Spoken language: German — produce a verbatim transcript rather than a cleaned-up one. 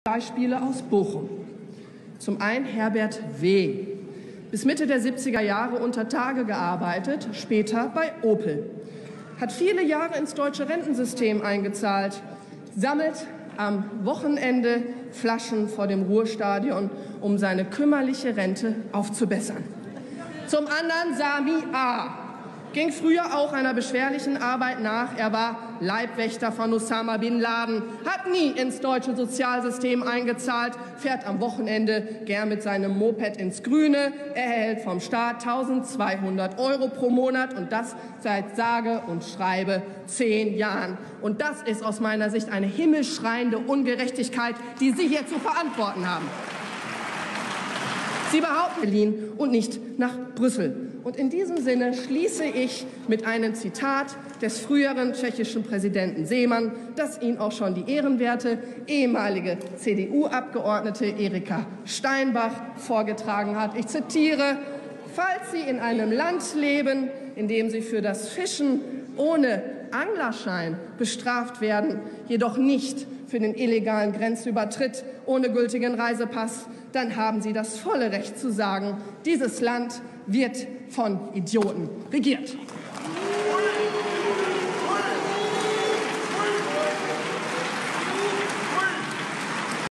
Beispiele aus Bochum. Zum einen Herbert W. Bis Mitte der siebziger Jahre unter Tage gearbeitet, später bei Opel. Hat viele Jahre ins deutsche Rentensystem eingezahlt, sammelt am Wochenende Flaschen vor dem Ruhrstadion, um seine kümmerliche Rente aufzubessern. Zum anderen Sami A. ging früher auch einer beschwerlichen Arbeit nach. Er war Leibwächter von Osama Bin Laden, hat nie ins deutsche Sozialsystem eingezahlt, fährt am Wochenende gern mit seinem Moped ins Grüne, erhält vom Staat tausendzweihundert Euro pro Monat und das seit sage und schreibe zehn Jahren. Und das ist aus meiner Sicht eine himmelschreiende Ungerechtigkeit, die Sie hier zu verantworten haben. Sie behaupten Berlin und nicht nach Brüssel. Und in diesem Sinne schließe ich mit einem Zitat des früheren tschechischen Präsidenten Zeman, das Ihnen auch schon die ehrenwerte ehemalige C D U-Abgeordnete Erika Steinbach vorgetragen hat. Ich zitiere: Falls Sie in einem Land leben, in dem Sie für das Fischen ohne Anglerschein bestraft werden, jedoch nicht für den illegalen Grenzübertritt ohne gültigen Reisepass, dann haben Sie das volle Recht zu sagen, dieses Land wird von Idioten regiert.